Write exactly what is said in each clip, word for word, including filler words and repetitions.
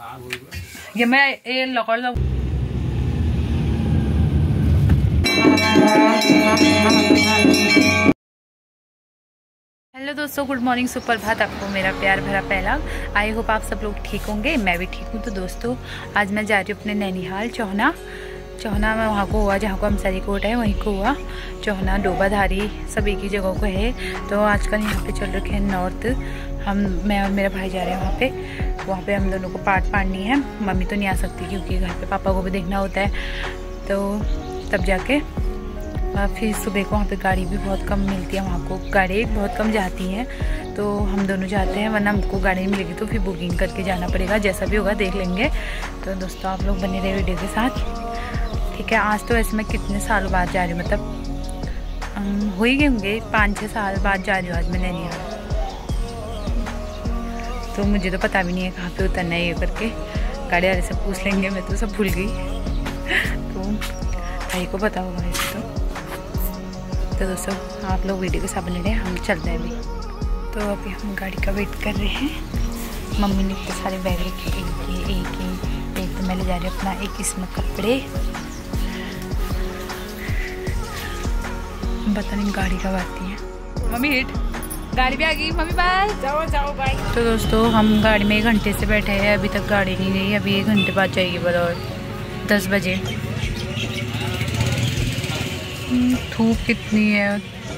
ये मैं ये लकड़ लो। हेलो दोस्तों, गुड मॉर्निंग, सुप्रभात। आपको मेरा प्यार भरा पहला। आई होप आप सब लोग ठीक होंगे, मैं भी ठीक हूँ। तो दोस्तों आज मैं जा रही हूँ अपने नैनीहाल चौहना चौहना में वहाँ को हुआ जहाँ को हमसारी कोट है, वहीं को हुआ। चौहना डोबाधारी सब एक ही जगह को है। तो आजकल यहाँ पे चल रखे हैं नॉर्थ। हम मैं और मेरा भाई जा रहे हैं वहाँ पे वहाँ पे हम दोनों को पार्ट पाड़नी है। मम्मी तो नहीं आ सकती क्योंकि घर पे पापा को भी देखना होता है। तो तब जाके फिर सुबह को वहाँ पे गाड़ी भी बहुत कम मिलती है, वहाँ को गाड़ी बहुत कम जाती हैं। तो हम दोनों जाते हैं, वरना हमको गाड़ी नहीं मिलेगी तो फिर बुकिंग करके जाना पड़ेगा। जैसा भी होगा देख लेंगे। तो दोस्तों आप लोग बने रहे वीडियो के साथ, ठीक है। आज तो वैसे मैं कितने सालों बाद जा रही हूँ, मतलब हो ही गए होंगे पाँच छः साल बाद जा रही हूँ आज मैं नैनीहाल। तो मुझे तो पता भी नहीं है कहाँ पे उतरना है ये करके। गाड़ी वाले से पूछ लेंगे, मैं तो सब भूल गई। तो भाई को पता होगा वैसे तो। तो दोस्तों आप लोग वीडियो के साथ बने रहे, हम चलते हैं अभी। तो अभी हम गाड़ी का वेट कर रहे हैं। मम्मी ने इतने सारे बैग रखे, एक ही एक ही एक तो मैं ले जा रही हूँ अपना, एक इसमें कपड़े। पता नहीं गाड़ी कब आती है। मम्मी हिट गाड़ी भी आ गई। मम्मी बाय, जाओ जाओ बाय। तो दोस्तों हम गाड़ी में एक घंटे से बैठे हैं, अभी तक गाड़ी नहीं गई। अभी एक घंटे बाद जाएगी बराबर दस बजे। धूप कितनी है।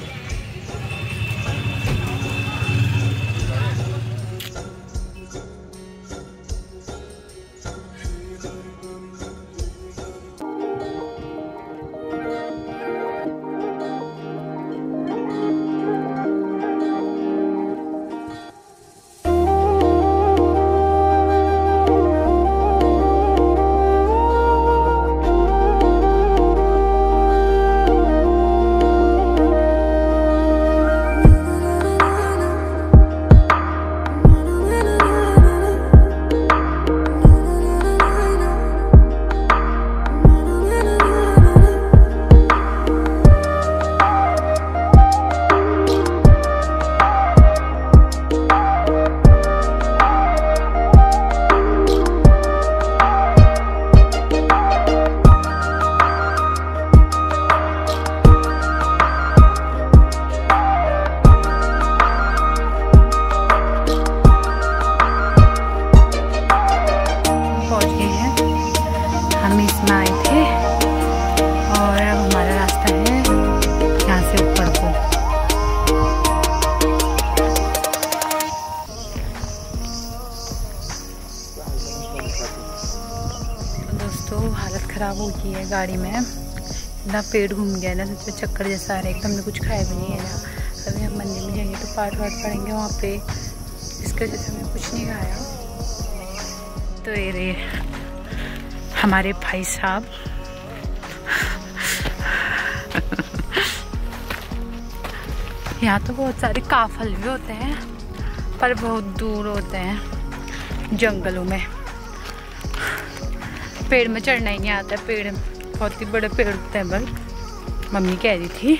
हालत ख़राब हो गई है गाड़ी में, इतना पेट घूम गया है ना, सच में चक्कर जैसा आ रहा है। एकदम हमने कुछ खाया भी नहीं है ना। अभी हम मंदिर में जाएंगे तो पाठ वाठ पढ़ेंगे वहाँ पे, इसके वजह से हमने कुछ नहीं खाया। तो ये रे हमारे भाई साहब यहाँ तो बहुत सारे काफल भी होते हैं पर बहुत दूर होते हैं जंगलों में। पेड़ में चढ़ना ही नहीं आता, पेड़ बहुत ही बड़े पेड़ होते हैं। बल मम्मी कह रही थी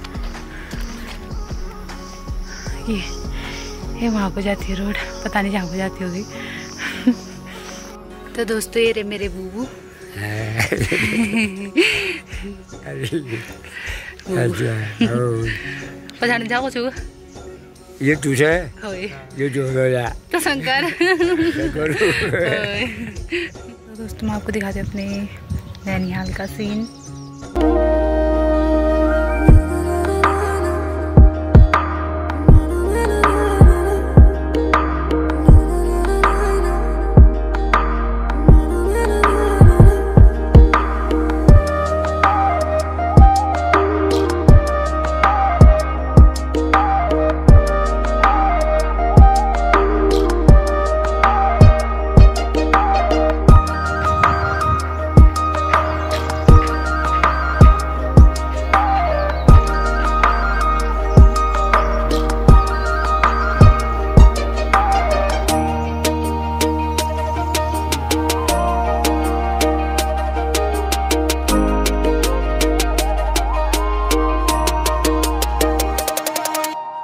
ये ये वहाँ को जाती है रोड, पता नहीं जहाँ को जाती होगी। तो दोस्तों ये रे मेरे बूबू पता नहीं जाओ छू ये तुझे ये जो गया तो शंकर। तो दोस्तों मैं आपको दिखाते अपने नैनीहाल का सीन।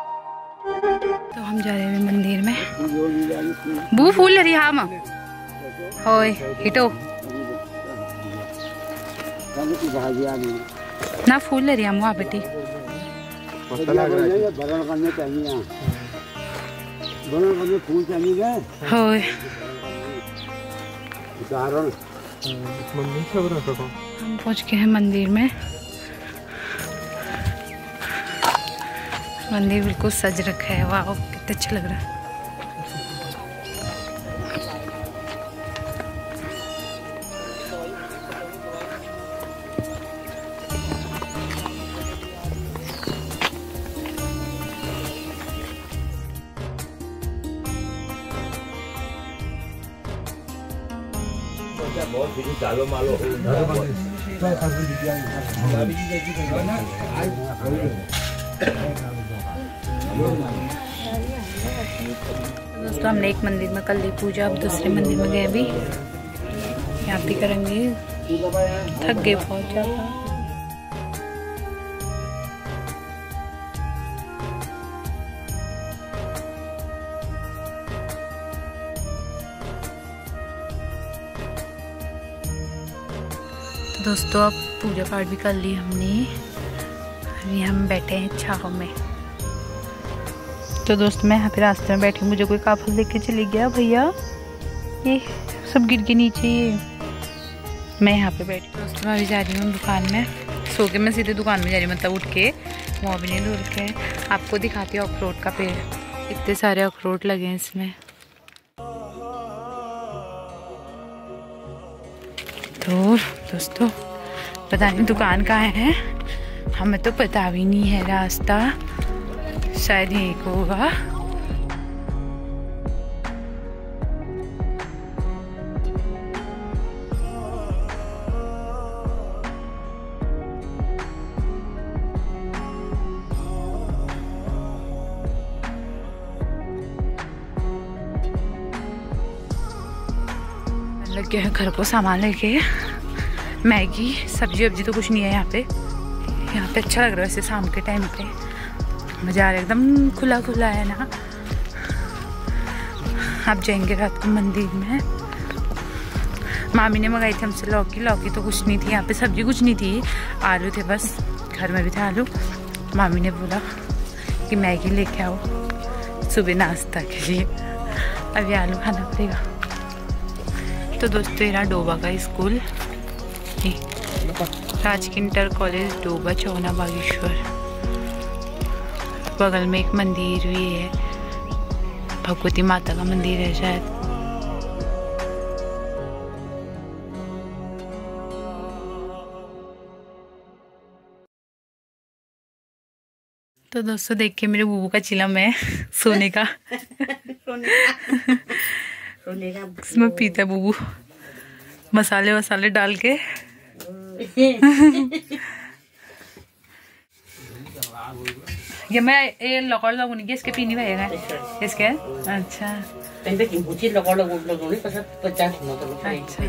बू फूल रही हाँ माँ होय हिटो ना फूल ले रही हम वहाँ बेटी फूल चाहिए होय हम पहुँच गए हैं मंदिर में। मंदिर बिल्कुल सज रखा है, वाह कितना अच्छा लग रहा है। बहुत चालो मालो दोस्तों हमने एक मंदिर में कर ली पूजा, अब दूसरे मंदिर में गए अभी, यहाँ भी करेंगे। थक गए बहुत ज़्यादा। दोस्तों अब पूजा पाठ भी कर ली हमने, अभी हम बैठे हैं छाव में। तो दोस्त मैं यहाँ पे रास्ते में बैठी हूँ, मुझे कोई काफल देख के चले गया भैया, ये सब गिर के नीचे, ये मैं यहाँ पे बैठी हूँ। दोस्तों मैं अभी जा रही हूँ दुकान में, सो के मैं सीधे दुकान में जा रही हूँ, मतलब उठ के, मुँह भी नहीं धो के। आपको दिखाती हूँ अखरोट का पेड़, इतने सारे अखरोट लगे हैं इसमें। तो दोस्तों पता नहीं दुकान कहाँ है, हमें तो पता भी नहीं है रास्ता, शायद यही को होगा। लग गया है घर को सामान लेके, मैगी सब्जी वब्जी तो कुछ नहीं है यहाँ पे। यहाँ पे अच्छा लग रहा है वैसे शाम के टाइम पे, मज़ा आ रहा है, एकदम खुला खुला है ना। आप जाएंगे रात को मंदिर में। मामी ने मंगाई थी हमसे लौकी, लौकी तो कुछ नहीं थी यहाँ पे, सब्जी कुछ नहीं थी, आलू थे बस, घर में भी थे आलू। मामी ने बोला कि मैगी लेके आओ सुबह नाश्ता के लिए, अभी आलू खाना पड़ेगा। तो दोस्तों यहाँ डोबा का स्कूल, राजकीय इंटर कॉलेज डोबा चौना बागेश्वर, बगल में एक मंदिर भी है, भगवती माता का मंदिर है शायद। तो दोस्तों देख के मेरे बूबू का चिलम है सोने का इसमें पीता बूबू मसाले वसाले डाल के। ये मैं ये लकड़ लगूंगी इसके पीनी भैया इसके। अच्छा अच्छा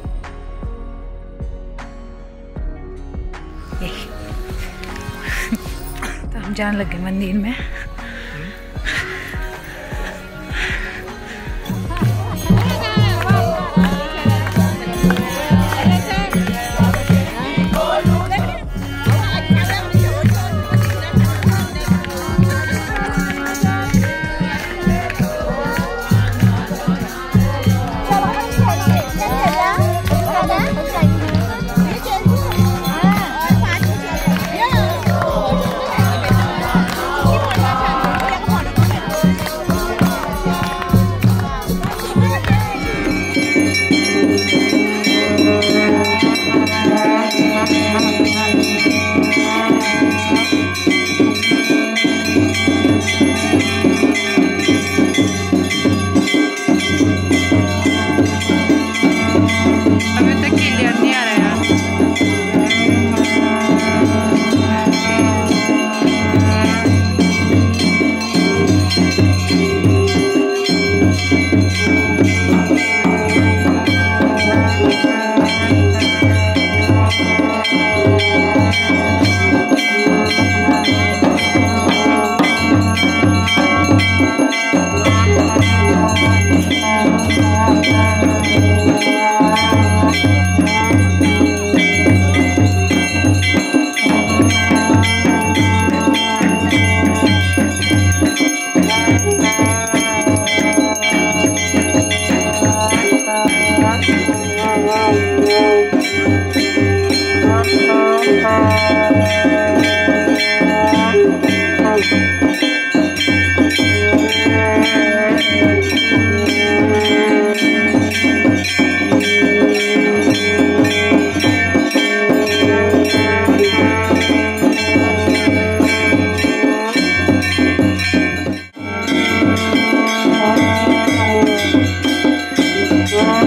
तो हम जाने लगे मंदिर में।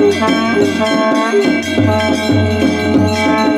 है।